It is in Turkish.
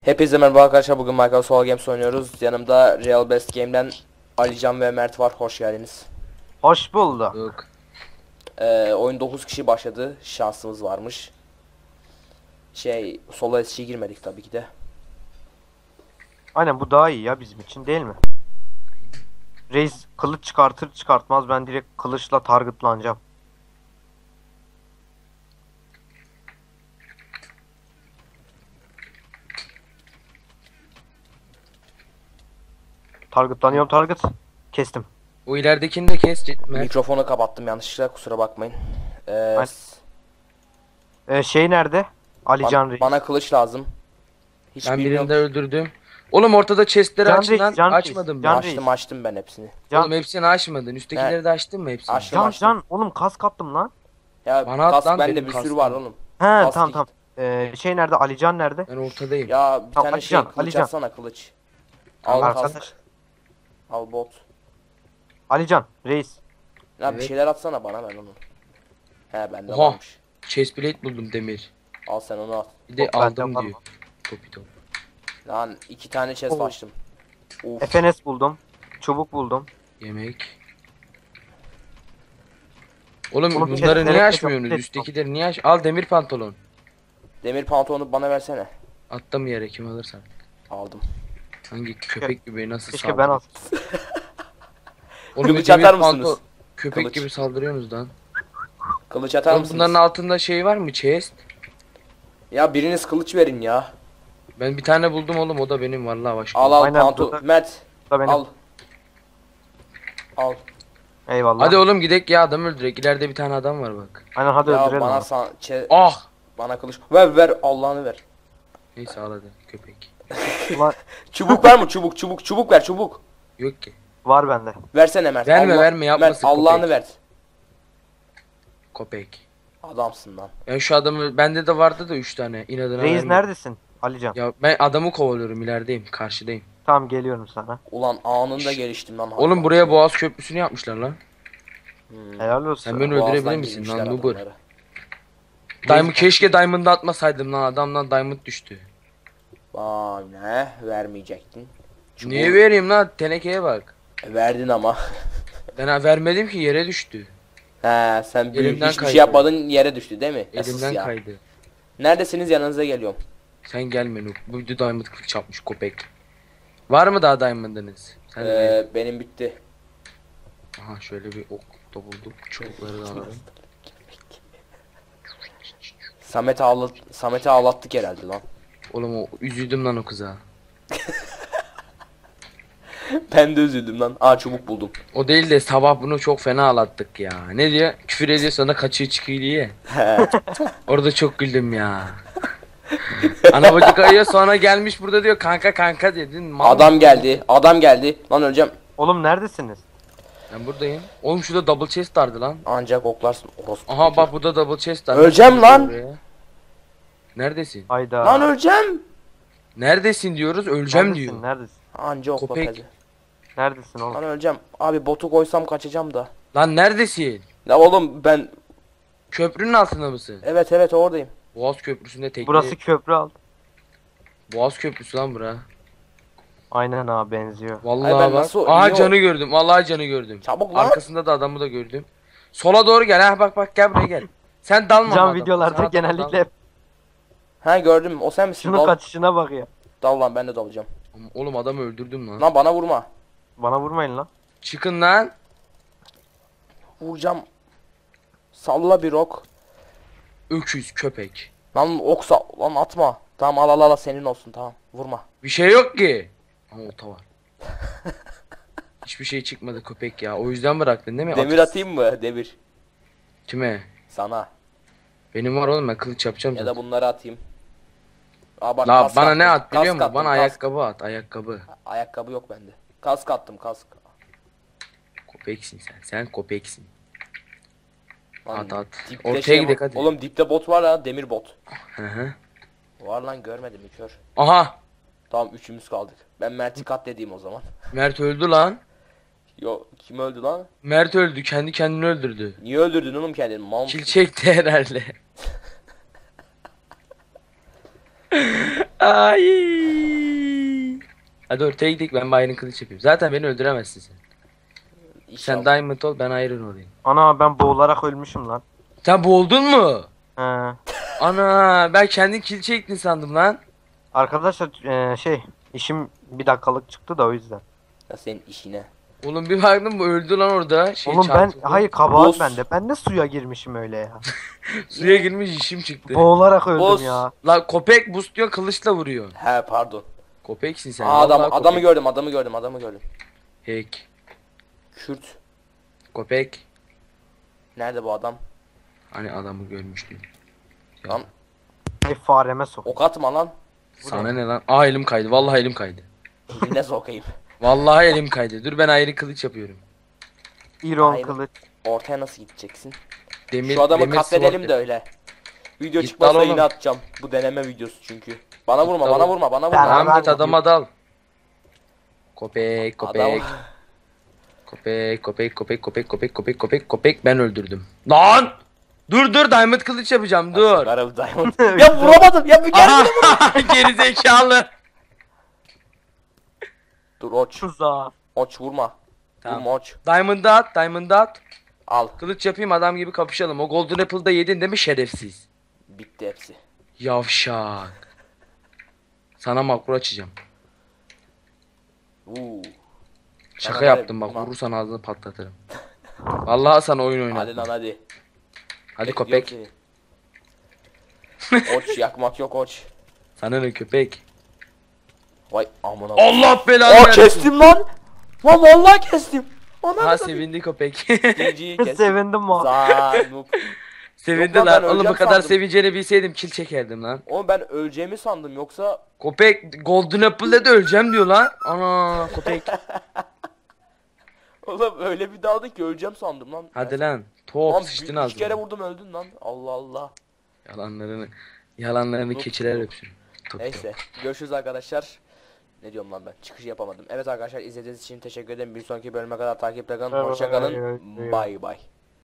Hepinize merhaba arkadaşlar, bugün Minecraft Solo Games oynuyoruz. Yanımda Real Best Game'den Alican ve Mert var, hoş geldiniz. Hoş bulduk. Yok. Oyun 9 kişi başladı, şansımız varmış. Solo SC'ye girmedik tabii ki de. Aynen, bu daha iyi ya bizim için, değil mi? Reis kılıç çıkartır çıkartmaz ben direkt kılıçla targetlanacağım. Targetlanıyorum, target. Kestim. O ileridekini de kes. Mert. Mikrofonu kapattım yanlışlıkla, kusura bakmayın. Şey nerede? Alican Reis. Bana kılıç lazım. Hiç Ben bilmiyorum. birini de öldürdüm. Oğlum ortada chestleri Can açın Reis, lan. Can Reis, Açmadım Can ben. Reis. Açtım ben hepsini. Oğlum hepsini açmadın. Üsttekileri de açtın mı hepsini? Açtım. Can oğlum kask attım lan. Ya Bana at kask lan, bende benim bir sürü kaskım. var oğlum. He Kask tamam işte. tamam. Şey nerede? Alican nerede? Ben ortadayım. Ya bir Tamam, tane Alican, kılıç Alican. atsana, kılıç. Al Arkadaş. kask. Al bot. Alican Reis. Ya bir Evet. şeyler atsana bana, ben onu. He bende Oha. varmış. Chest plate buldum demir. Al sen onu al. Bir de Yok, bende aldım var diyor. mı? Topi top. Lan 2 tane chest Oo. açtım. Uf. FNS buldum. Çubuk buldum. Yemek. Oğlum Oğlum, bunları chestlere niye tek açmıyorsunuz? tek- Üsttekileri niye Al demir pantolon. Demir pantolonu bana versene. Attım yere kim alırsan. Aldım. Hangi köpek gibi nasıl Keşke ben alsam. Oğlum Kılıç demir atar mısınız? pantolon- Köpek Kılıç. gibi saldırıyorsunuz lan. Kılıç atar Oğlum mısınız? bunların altında şey var mı? Chest. Ya biriniz kılıç verin ya. Ben bir tane buldum oğlum, o da benim vallahi başka. Al Aynen, pantolon. burada- Mert Da benim. al. Al. Eyvallah. Hadi oğlum gidek ya, adam öldürek. İleride bir tane adam var bak. Aynen, hadi Ya öldürelim. bana abi. Ah! bana kılıç. Ver Allah'ını ver. Neyse al hadi köpek. Ulan, Çubuk var mı? Çubuk ver, çubuk. Yok ki. var bende. Versene Mert. Verme, yapmasın Mert Allah'ını köpek. ver. Köpek. Adamsın lan. Ben şu adamı, bende de vardı da 3 tane. İnadına Reis vermedim. neredesin? Alican. Ya ben adamı kovalıyorum, ilerideyim, karşıdayım. Tamam, geliyorum sana. Ulan anında geliştim lan. Oğlum buraya Boğaz Köprüsü'nü yapmışlar lan. Helal olsun. Sen beni Boğazdan öldürebilir misin girmişler lan Nubur? adamları. Diamond, keşke Diamond'ı atmasaydım lan, adamdan Diamond düştü. Vay ne? Vermeyecektin. Çubuğu Niye vereyim lan, tenekeye bak. verdin ama. Ben vermedim ki, yere düştü. He sen büyük Elimden hiçbir kaydı. şey yapmadın, yere düştü değil mi? Esas Elimden ya. kaydı. Neredesiniz, yanınıza geliyorum. Sen gelme Noob. Bu bir Diamond kılıç yapmış köpek. Var mı daha Diamond'ınız? Sen de gel. Benim bitti. Aha şöyle bir ok da bulduk. Çubukları da alalım. Samet'i ağlattık herhalde lan. Oğlum o üzüldüm lan o kıza. Ben de üzüldüm lan. Aa çubuk buldum. O değil de sabah bunu çok fena ağlattık ya. Ne diyor? Küfür ediyor, sonra kaçıyor çıkıyor diye. Orada çok güldüm ya. Ana bacı kayıyor, sonra gelmiş burada diyor kanka dedin. Mal Adam mısın? geldi. Lan öleceğim. Oğlum neredesiniz? Ben buradayım. Oğlum şurada double chest vardı lan. Ancak oklarsın. Orospu Aha çocuğu. bak burada double chest var. Öleceğim lan. Oraya. Neredesin? Hayda. Lan öleceğim. Neredesin diyoruz, öleceğim Neredesin? diyor. Neredesin? Anca okla Köpek. pezi. Neredesin oğlum? Lan öleceğim. Abi botu koysam kaçacağım da. Lan neredesin? Ya oğlum ben Köprünün altında mısın? evet oradayım. Boğaz Köprüsü'nde tekne. Burası köprü alt. Boğaz Köprüsü lan bura. Aynen abi, benziyor. Vallahi Ay ben bak. nasıl- Aha niye o- canı gördüm. Vallahi canı gördüm. Çabuk lan. Arkasında da adamı da gördüm. Sola doğru gel. Ha bak gel buraya gel. Sen dalma. Can adama. videolarda Sen adama genellikle dalma. hep Ha gördüm. O sen misin? şunun kaçışına bak ya. Dal lan, ben de dalacağım. Oğlum adamı öldürdüm lan. Lan bana vurma. Bana vurmayın lan. Çıkın lan. Vuracağım. Salla bir ok. Öküz köpek. Lan oksa lan atma. Tamam al senin olsun, tamam. Vurma. Bir şey yok ki. Ama ota var. Hiçbir şey çıkmadı köpek ya. O yüzden bıraktın değil mi? Demir atayım mı? Demir. Kime? Sana. Benim var oğlum, ben kılıç yapacağım Ya zaten. da bunları atayım. Aa bak La kask bana attım. ne at biliyor Kask musun? attım, Bana kask. ayakkabı at, ayakkabı. Ayakkabı yok bende. Kask attım, kask. Köpeksin sen. Sen köpeksin. Lan At at. dipte Ortaya şey gidelim var. hadi. Oğlum dipte bot var ha, demir bot. Hı hı. Var lan, görmedim mi kör. Aha. Tamam üçümüz kaldık. Ben Mert'i katledeyim o zaman. Mert öldü lan. Yo, kim öldü lan? Mert öldü. Kendi kendini öldürdü. Niye öldürdün oğlum kendini? Mal mısın? Kil çekti herhalde. Ay. Hadi ortaya gidelim, ben Bayern kılıç yapayım. Zaten beni öldüremezsin sen. İnşallah. Sen Diamond ol, ben Iron olayım. Ana ben boğularak ölmüşüm lan. Sen boğuldun mu? He. Ana, ben kendin kill çektin sandım lan. Arkadaşlar işim bir dakikalık çıktı da o yüzden. Ya senin işine. Oğlum bir baktım bu öldü lan orada. Oğlum ben çarptı. hayır kabahat Boss. bende. Ben de suya girmişim öyle ya. Suya girmiş işim çıktı. Boğularak öldüm Boss. ya. La köpek boost diyor, kılıçla vuruyor. He pardon. Köpeksin sen. Aa, vallahi adamı köpek. gördüm, adamı gördüm, adamı gördüm. Hack. Kürt. Köpek. Nerede bu adam? Hani adamı görmüştüm. Lan Fareme sok. ok atma lan. Sana ne lan? Aa, elim kaydı. Vallahi elim kaydı. Eline sokayım. Vallahi elim kaydı. Dur, ben ayrı kılıç yapıyorum. İron Aynen. kılıç. Ortaya nasıl gideceksin? Demir, Şu adamı demir katledelim sword de yap. öyle. Video Git çıkmasa lan oğlum. yine atacağım. Bu deneme videosu çünkü. Bana vurma, dal bana oğlum. vurma, bana Ben- vurma. Tamam git Ben- adama dal. Köpek, Adam. köpek. Köpek, köpek, köpek, köpek, köpek, köpek, köpek, köpek, ben öldürdüm. Lan! Dur, diamond kılıç yapacağım, dur. Aralı diamond. Ya vuramadım. Ya bir gel. Aha! Geri zekalı. Dur oç. Tuzağa. Oç vurma. Tamam. Vurma oç. Diamond'ı at, diamond'ı at. Al. Kılıç yapayım, adam gibi kapışalım. O golden apple'da yedin değil mi şerefsiz? Bitti hepsi. Yavşak. Sana makro açacağım. Uuu. Şaka Bana yaptım ver, bak, buna. vurursan ağzını patlatırım. Vallahi sana oyun Hadi oynatma. lan hadi. Hadi Bekliyorum köpek. seni. Oç yakmak yok oç. Sana ne köpek? Vay amına. Allah belanı Aa versin. kestim lan. Lan vallahi kestim. Ana. Ha, sevindi köpek. GG kestim. Sevindim o. Zanuk. Sevindi Yok lan, lan. ben Oğlum bu öleceğim kadar sandım. sevineceğini bilseydim kill çekerdim lan. Oğlum ben öleceğimi sandım yoksa Köpek golden apple'da da öleceğim diyor lan. Ana köpek. oğlum öyle bir daldın ki öleceğim sandım lan. Hadi lan. Lan Top sıçtın üç kere ağzına. vurdum öldün lan. Allah Allah. Yalanlarını Top, keçiler top. öpsün. Top, Neyse görüşürüz arkadaşlar. Ne diyorum lan ben? Çıkışı yapamadım. Evet arkadaşlar izlediğiniz için teşekkür ederim. Bir sonraki bölüme kadar takipte kalın. Evet, Hoşça kalın. evet, evet. Bay bay.